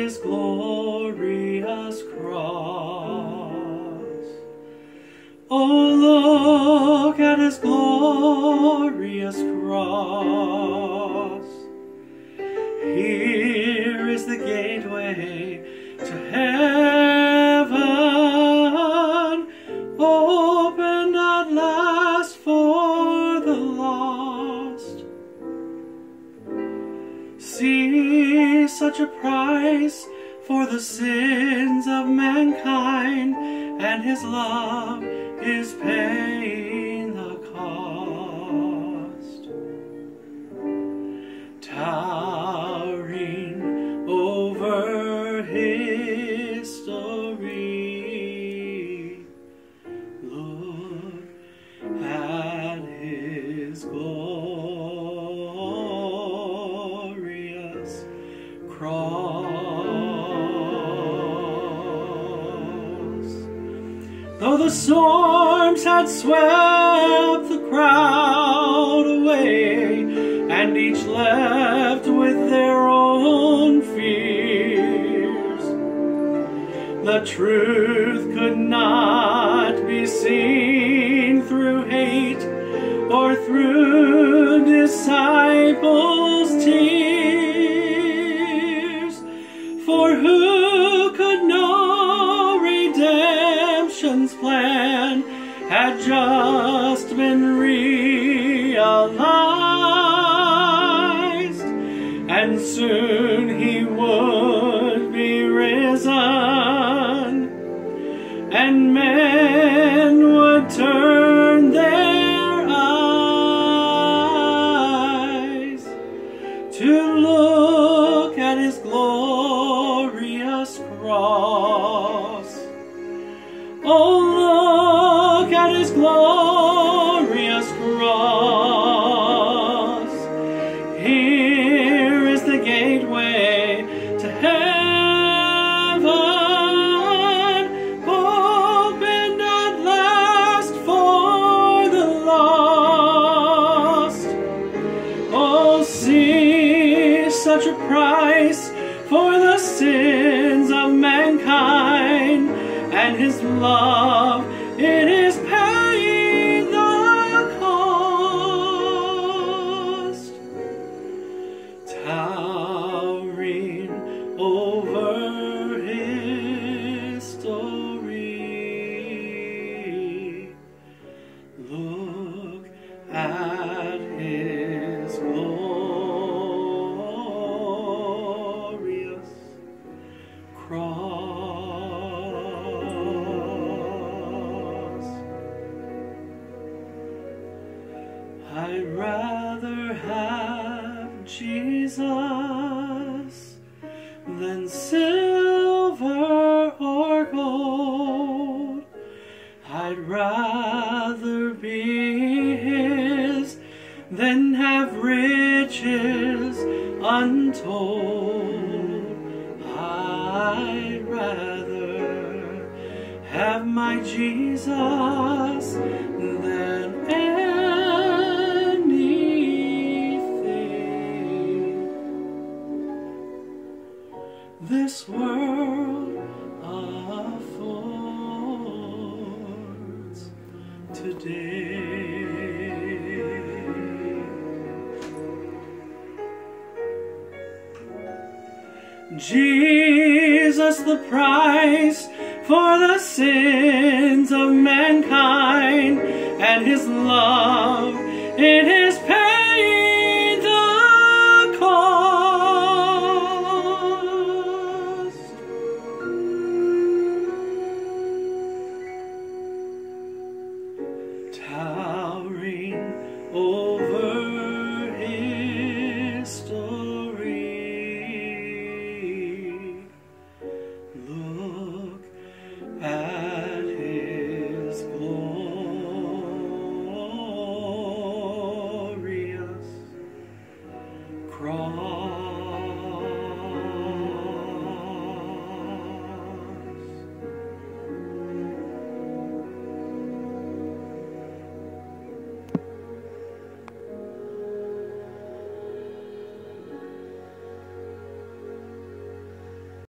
his glorious cross. Oh, look at his glorious cross. Here is the gateway to heaven, opened at last for the lost. See, such a price for the sins of mankind, and his love is paying the cost. Towering over history, look at his glorious cross. Though the storms had swept the crowd away, and each left with their own fears, the truth could not be seen through hate or through disciples' tears. For who could know redemption's plan had just been realized, and soon he would be risen, and men would turn their eyes to look at his glorious cross. Oh, look at his glorious cross. Here is the gateway to heaven, opened at last for the lost. Oh, see, such a price for the sins of mankind, and his love, it is paying the cost. Towering over history, look at his glorious cross. I'd rather have Jesus than silver or gold. I'd rather be his than have riches untold. I'd rather have my Jesus than this world affords today. Jesus, the price for the sins of mankind, and his love, it